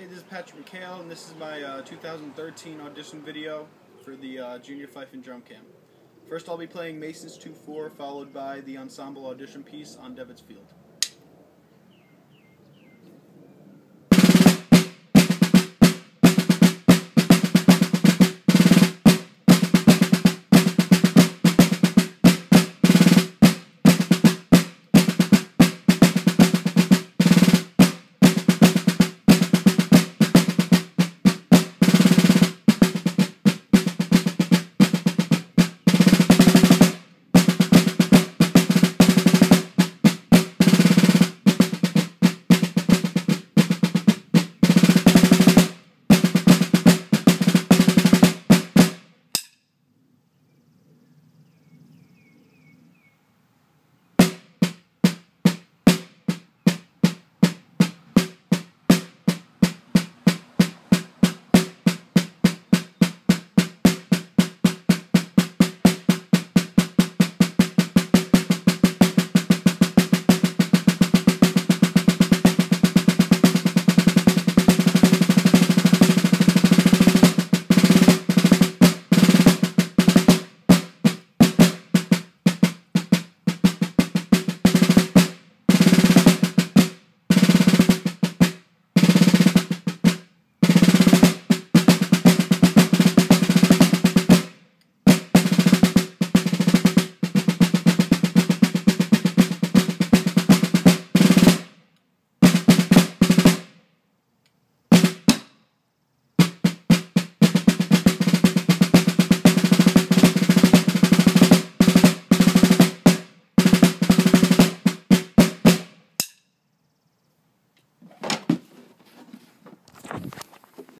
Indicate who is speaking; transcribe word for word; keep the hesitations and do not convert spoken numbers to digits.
Speaker 1: Hey, this is Patrick McHale, and this is my uh, two thousand thirteen audition video for the uh, Junior Fife and Drum Camp. First, I'll be playing Mason's two four, followed by the ensemble audition piece on Devitt's Field.